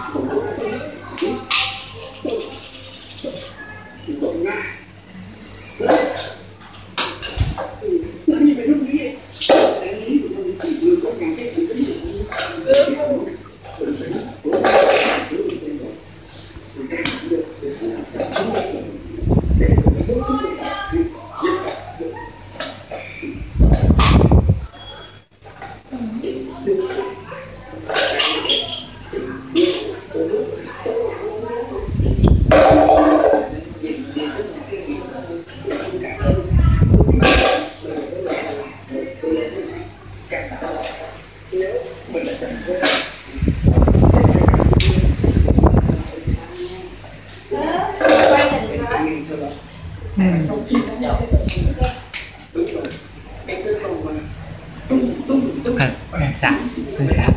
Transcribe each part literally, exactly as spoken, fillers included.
sạch hơi sạch.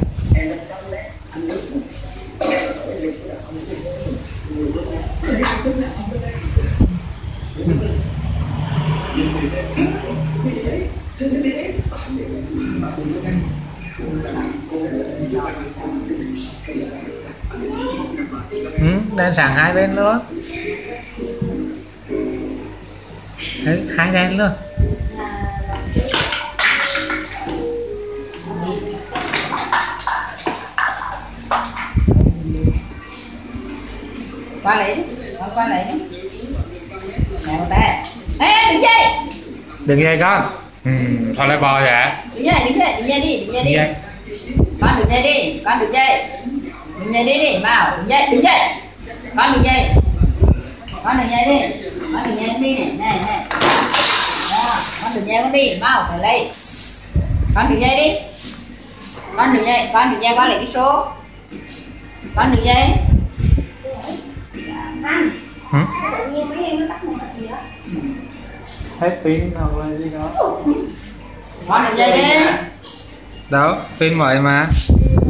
Ừ, đen sẵn hai bên luôn. Đấy, hai đen luôn. Qua lấy đi, con qua lấy đi. Nè một tay. Ê, đứng dậy. Đừng dậy con. Ừ, thôi lại bò vậy. Đứng dậy, đứng dậy, đứng dậy đi, đứng dậy đi. Con đứng dậy đi, con đứng dậy. Đứng dậy đi đi, Mao, đứng dậy, đứng dậy. Con đứng dậy. Con đứng dậy đi. Con đứng dậy đi này, này này. Đó, con đứng dậy con đi, Mao tới đây. Con đứng dậy đi. Con đứng dậy, con đứng dậy con lấy cái số. Con đứng dậy. Ừ? Hết pin hoặc là gì đó. Con đứng dậy đi. Đâu, pin vậy mà.